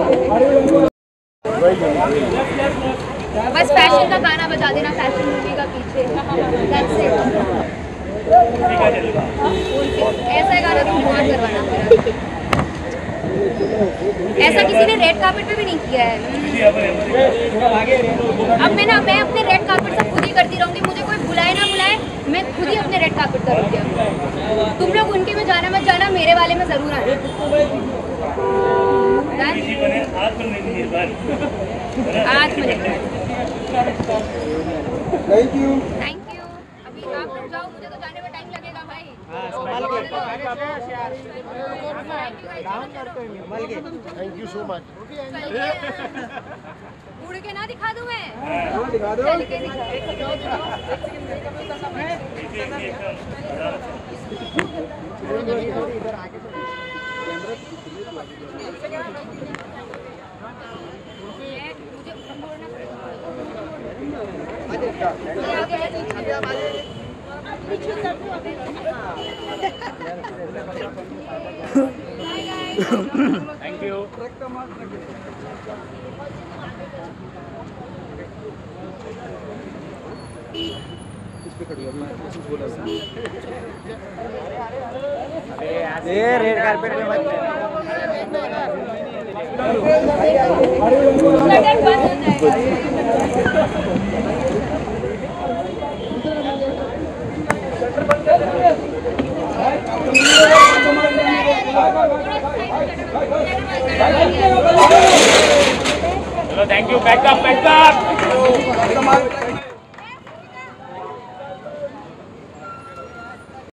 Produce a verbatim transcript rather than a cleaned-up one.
बस फैशन का गाना बजा देना, फैशन मूवी का पीछे। ऐसा गाना तुम बहुत करवाना। ऐसा किसी ने रेड कार्पेट पे भी नहीं किया है। अब मैं ना मैं अपने रेड कार्पेट सब खुद ही करती रहूँगी, मुझे कोई बुलाए ना बुलाए, मैं खुद ही अपने रेड कार्पेट करूँगी। तुम लोग उनके में जाना मत जाना, मेरे वाले में जरूर आना। आज थैंक यू थैंक यू। अभी आप लोग जाओ, मुझे तो जाने में टाइम लगेगा भाई। Thank you so much. उड़ के ना दिखा दूं मैं? दिखा दो। चल के दिखा। इधर आके थैंक यू। ये रेड कार्पेट पे मत। चलो थैंक यू। Backup backup.